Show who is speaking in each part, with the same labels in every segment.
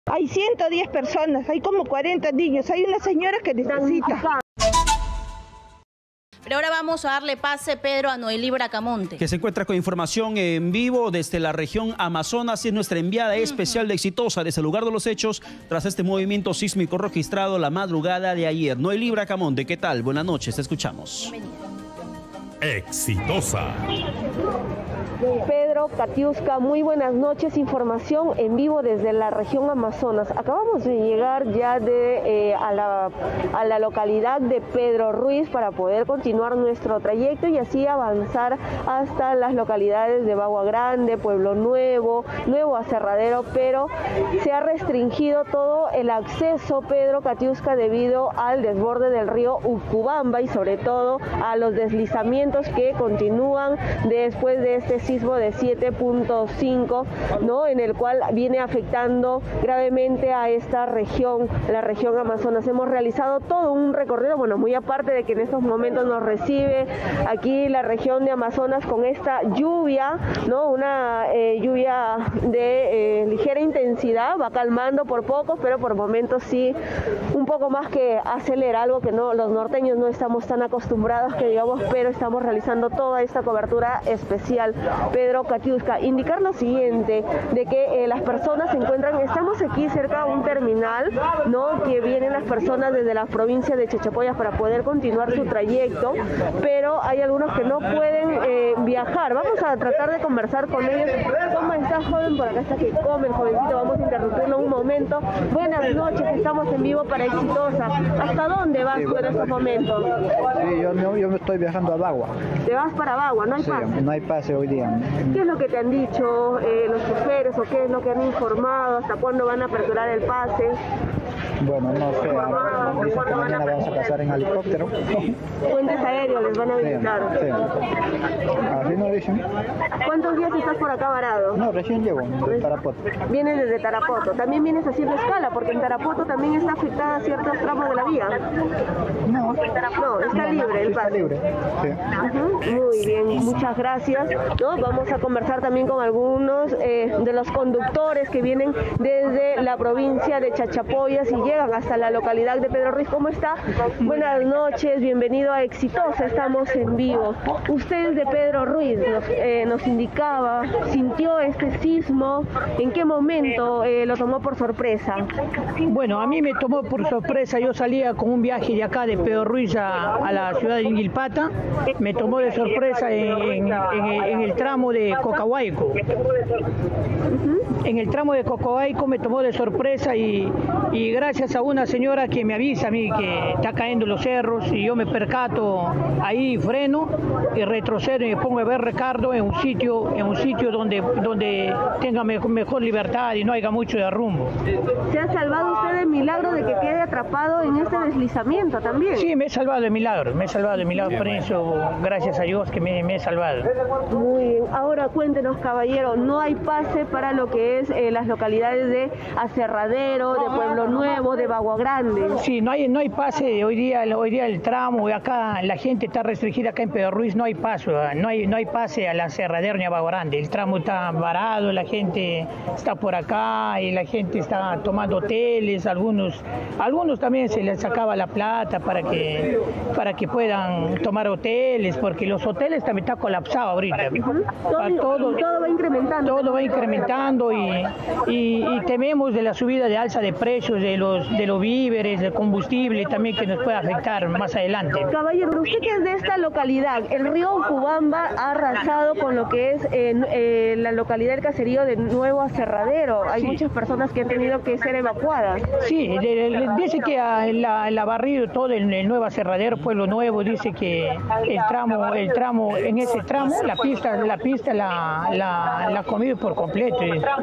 Speaker 1: Hay 110 personas, hay como 40 niños, hay una señora que necesita.
Speaker 2: Pero ahora vamos a darle pase, Pedro, a Noelí Bracamonte,
Speaker 3: que se encuentra con información en vivo desde la región Amazonas. Es nuestra enviada especial de Exitosa desde el lugar de los hechos tras este movimiento sísmico registrado la madrugada de ayer. Noelí Bracamonte, ¿qué tal? Buenas noches, te escuchamos.
Speaker 4: Exitosa.
Speaker 5: Pedro, Katiuska, muy buenas noches. Información en vivo desde la región Amazonas. Acabamos de llegar ya a la localidad de Pedro Ruiz para poder continuar nuestro trayecto y así avanzar hasta las localidades de Bagua Grande, Pueblo Nuevo, Nuevo Aserradero, pero se ha restringido todo el acceso, Pedro, Katiuska, debido al desborde del río Ucubamba y sobre todo a los deslizamientos que continúan después de este sismo de 7.5, ¿no? En el cual viene afectando gravemente a esta región, la región Amazonas. Hemos realizado todo un recorrido, bueno, muy aparte de que en estos momentos nos recibe aquí la región de Amazonas con esta lluvia, ¿no? Una lluvia de ligera intensidad, va calmando por poco, pero por momentos sí un poco más que acelera, algo que no, los norteños no estamos tan acostumbrados, que digamos, pero estamos realizando toda esta cobertura especial. Pedro, Katiuska, indicar lo siguiente, de que las personas se encuentran, estamos aquí cerca de un terminal, ¿no? Que vienen las personas desde la provincia de Chachapoyas para poder continuar su trayecto, pero hay algunos que no pueden viajar. Vamos a tratar de conversar con ellos. ¿Cómo está, joven? Por acá está que come el jovencito, vamos a interrumpirlo un momento. Buenas noches, estamos en vivo para Exitosa. ¿Hasta dónde vas tú en estos momentos?
Speaker 6: Sí, yo me estoy viajando a Bagua.
Speaker 5: ¿Te vas para Bagua? ¿No hay pase?
Speaker 6: No hay pase hoy día.
Speaker 5: ¿Qué es lo que te han dicho los choferes o qué es lo que han informado? ¿Hasta cuándo van a aperturar el pase?
Speaker 6: Bueno, no sé, dicen que mañana vamos a pasar en helicóptero.
Speaker 5: Puentes aéreos les van a visitar.
Speaker 6: Sí. Así nos dicen.
Speaker 5: ¿Cuántos días estás por acá varado?
Speaker 6: No, recién llego de Tarapoto.
Speaker 5: Vienes desde Tarapoto. ¿También vienes haciendo escala? Porque en Tarapoto también está afectada ciertos tramos de la vía.
Speaker 6: No,
Speaker 5: está libre el pase.
Speaker 6: Está libre, sí.
Speaker 5: Muy bien, muchas gracias. ¿No? Vamos a conversar también con algunos de los conductores que vienen desde la provincia de Chachapoyas y llegan hasta la localidad de Pedro Ruiz. ¿Cómo está? Buenas noches, bienvenido a Exitosa, estamos en vivo. Usted es de Pedro Ruiz, nos indicaba, sintió este sismo, ¿en qué momento lo tomó por sorpresa?
Speaker 7: Bueno, a mí me tomó por sorpresa, yo salía con un viaje de acá de Pedro Ruiz a la ciudad de Inguilpata, me tomó de sorpresa en el tramo de Cocahuayco. En el tramo de Cocahuayco me tomó de sorpresa y gracias a una señora que me avisa a mí que está cayendo los cerros y yo me percato, ahí freno y retrocedo y me pongo a ver Ricardo en un sitio donde tenga mejor libertad y no haya mucho de rumbo.
Speaker 5: ¿Se ha salvado usted de milagro de que quede atrapado en este deslizamiento también?
Speaker 7: Sí, me he salvado de milagro, por eso gracias a Dios que me he salvado.
Speaker 5: Muy bien, ahora cuéntenos, caballero, no hay pase para lo que es las localidades de Aserradero, de Pueblo Nuevo, de Bagua Grande.
Speaker 7: Sí, no hay pase, hoy día el tramo, acá la gente está restringida acá en Pedro Ruiz, no hay paso, no hay pase a la Aserradero ni a Bagua Grande, el tramo está varado, la gente está por acá y la gente está tomando hoteles, algunos también se les sacaba la plata para que puedan tomar hoteles, porque los hoteles también están colapsados ahorita.
Speaker 5: Todo va incrementando.
Speaker 7: Todo va incrementando y tememos de la subida de alza de precios de los víveres, del combustible también que nos puede afectar más adelante.
Speaker 5: Caballero, usted que es de esta localidad, el río Ucubamba ha arrasado con lo que es la localidad del caserío de Nuevo Aserradero. Hay muchas personas que han tenido que ser evacuadas.
Speaker 7: Sí, dice que la barrido todo el Nuevo Aserradero, Pueblo Nuevo, dice que en ese tramo la pista la comido por completo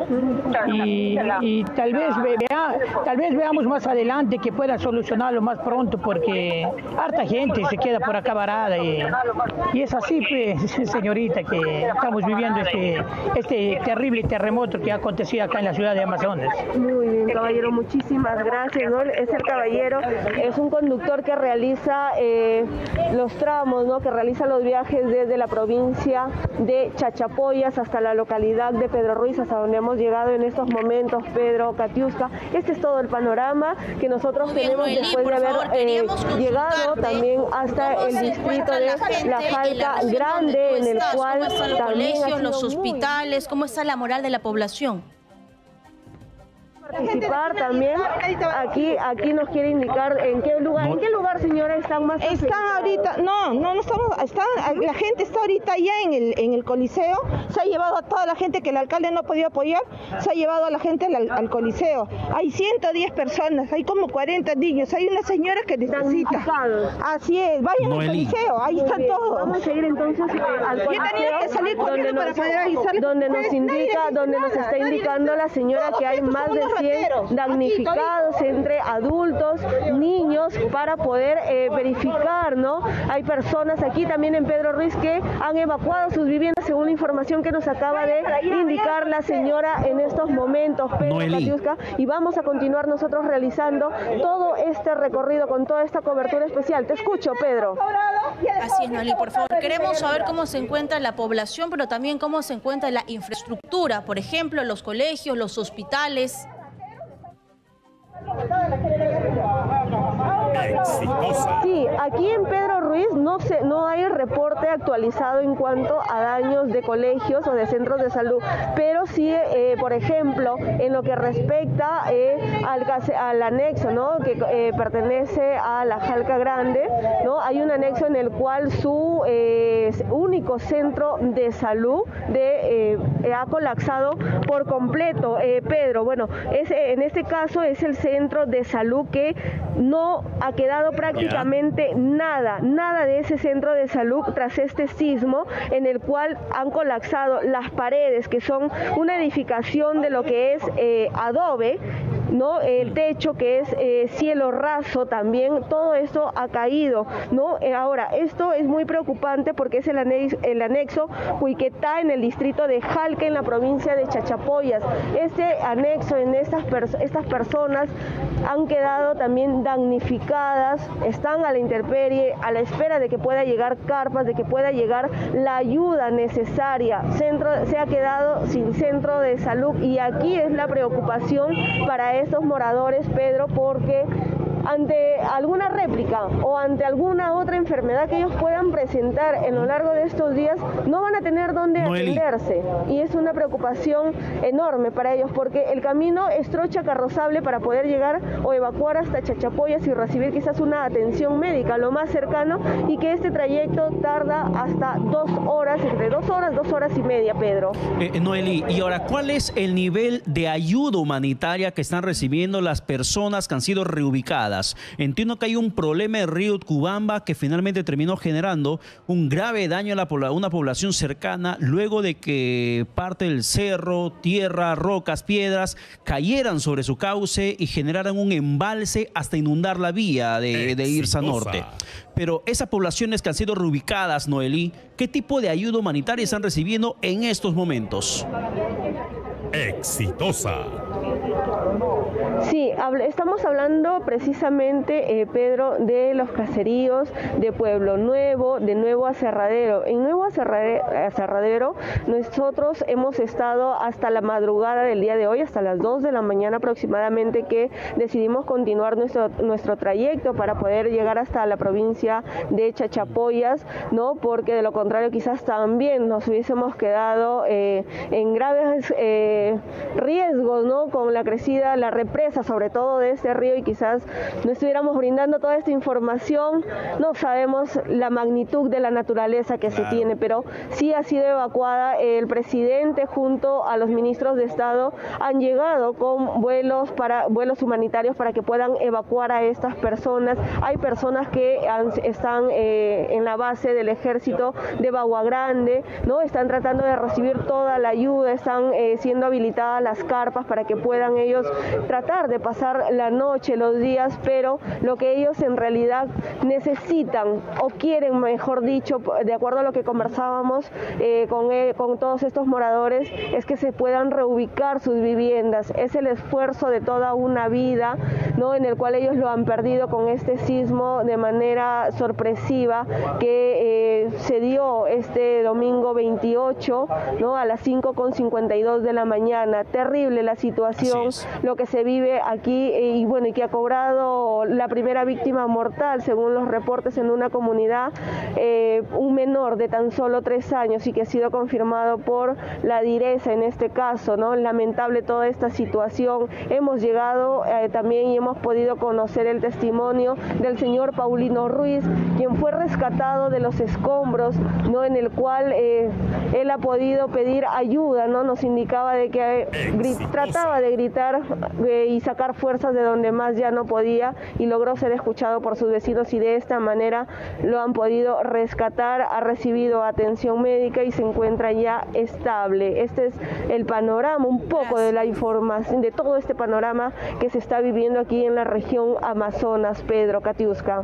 Speaker 7: y tal vez veamos más adelante que pueda solucionarlo más pronto, porque harta gente se queda por acá varada y es así, pues, señorita, que estamos viviendo este terrible terremoto que ha acontecido acá en la ciudad de Amazonas.
Speaker 5: Muy bien, caballero, muchísimas gracias, ¿no? Es el caballero, es un conductor que realiza los tramos, ¿no? Que realiza los viajes desde la provincia de Chachapoyas hasta la localidad de Pedro Ruiz, hasta donde hemos llegado en estos momentos, Pedro, Katiuska. Este es todo el panorama que nosotros tenemos después de haber llegado también hasta el distrito de La Falca Grande, en el cual
Speaker 2: ¿cómo están los colegios, los hospitales? ¿Cómo está la moral de la población?
Speaker 5: Participar también, aquí nos quiere indicar en qué lugar, señora, están más
Speaker 1: están ahorita, no estamos, la gente está ahorita ya en el Coliseo. Se ha llevado a toda la gente que el alcalde no ha podido apoyar, se ha llevado a la gente al Coliseo. Hay 110 personas, hay como 40 niños, hay una señora que necesita. Así es, vayan al Coliseo, ahí están todos.
Speaker 5: Vamos a ir entonces al Coliseo.
Speaker 1: Yo tenía que salir corriendo para poder avisarle.
Speaker 5: Donde nos está indicando la señora que hay más de 100 damnificados entre adultos, niños, para poder verificar, ¿no? Hay personas aquí también en Pedro Ruiz que han evacuado sus viviendas, según la información que nos acaba de indicar la señora en estos momentos, Pedro, Katiuska, y vamos a continuar nosotros realizando todo este recorrido con toda esta cobertura especial. Te escucho, Pedro.
Speaker 2: Así es, Noelí, por favor. Queremos saber cómo se encuentra la población, pero también cómo se encuentra la infraestructura, por ejemplo, los colegios, los hospitales.
Speaker 4: Exitosa.
Speaker 5: Sí, aquí en Pedro Ruiz no hay reporte actualizado en cuanto a daños de colegios o de centros de salud, pero sí, por ejemplo, en lo que respecta al anexo, ¿no? Que pertenece a la Falca Grande, ¿no? Hay un anexo en el cual su único centro de salud ha colapsado por completo, Pedro. Bueno, en este caso es el centro de salud que no ha quedado prácticamente nada de ese centro de salud tras este sismo, en el cual han colapsado las paredes, que son una edificación de lo que es adobe, ¿no? El techo, que es cielo raso también, todo esto ha caído, ¿no? Ahora, esto es muy preocupante porque es el anexo Huiquetá, en el distrito de Jalca, en la provincia de Chachapoyas. Este anexo, en estas personas han quedado también damnificadas, están a la intemperie, a la espera de que pueda llegar carpas, de que pueda llegar la ayuda necesaria. Se ha quedado sin centro de salud, y aquí es la preocupación para estos moradores, Pedro, porque ante alguna réplica o ante alguna otra enfermedad que ellos puedan presentar en lo largo de estos días, no van a tener dónde atenderse, y es una preocupación enorme para ellos, porque el camino es trocha carrozable para poder llegar o evacuar hasta Chachapoyas y recibir quizás una atención médica lo más cercano, y que este trayecto tarda hasta 2 horas, entre 2 horas y media, Pedro.
Speaker 3: Noelí, y ahora, ¿cuál es el nivel de ayuda humanitaria que están recibiendo las personas que han sido reubicadas? Entiendo que hay un problema en Río Cubamba que finalmente terminó generando un grave daño a una población cercana, luego de que parte del cerro, tierra, rocas, piedras cayeran sobre su cauce y generaran un embalse hasta inundar la vía de Irsa Norte. Pero esas poblaciones que han sido reubicadas, Noelí, ¿qué tipo de ayuda humanitaria están recibiendo en estos momentos?
Speaker 4: Exitosa.
Speaker 5: Sí, estamos hablando precisamente, Pedro, de los caseríos de Pueblo Nuevo, de Nuevo Aserradero. En Nuevo Aserradero nosotros hemos estado hasta la madrugada del día de hoy, hasta las 2 de la mañana aproximadamente, que decidimos continuar nuestro trayecto para poder llegar hasta la provincia de Chachapoyas, ¿no? Porque de lo contrario quizás también nos hubiésemos quedado en graves riesgos, ¿no? Con la crecida, la represa sobre todo de este río, y quizás no estuviéramos brindando toda esta información. No sabemos la magnitud de la naturaleza que se tiene, pero sí ha sido evacuada. El presidente junto a los ministros de Estado han llegado con vuelos humanitarios para que puedan evacuar a estas personas. Hay personas que están en la base del ejército de Bagua Grande, ¿no? Están tratando de recibir toda la ayuda, están siendo habilitadas las carpas para que puedan ellos tratar de pasar la noche, los días, pero lo que ellos en realidad necesitan o quieren, mejor dicho, de acuerdo a lo que conversábamos con todos estos moradores, es que se puedan reubicar sus viviendas. Es el esfuerzo de toda una vida, ¿no? En el cual ellos lo han perdido con este sismo de manera sorpresiva, que se dio este domingo 28, ¿no? A las 5:52 de la mañana. Terrible la situación, lo que se vive aquí y bueno, y que ha cobrado la primera víctima mortal, según los reportes, en una comunidad, un menor de tan solo 3 años y que ha sido confirmado por la direza en este caso, ¿no? Lamentable toda esta situación. Hemos llegado también y hemos podido conocer el testimonio del señor Paulino Ruiz, quien fue rescatado de los escombros, ¿no? En el cual él ha podido pedir ayuda, ¿no? Nos indicaba de que trataba de gritar y sacar fuerzas de donde más ya no podía, y logró ser escuchado por sus vecinos y de esta manera lo han podido rescatar. Ha recibido atención médica y se encuentra ya estable. Este es el panorama, un poco de la información, de todo este panorama que se está viviendo aquí en la región Amazonas. Pedro, Katiuska.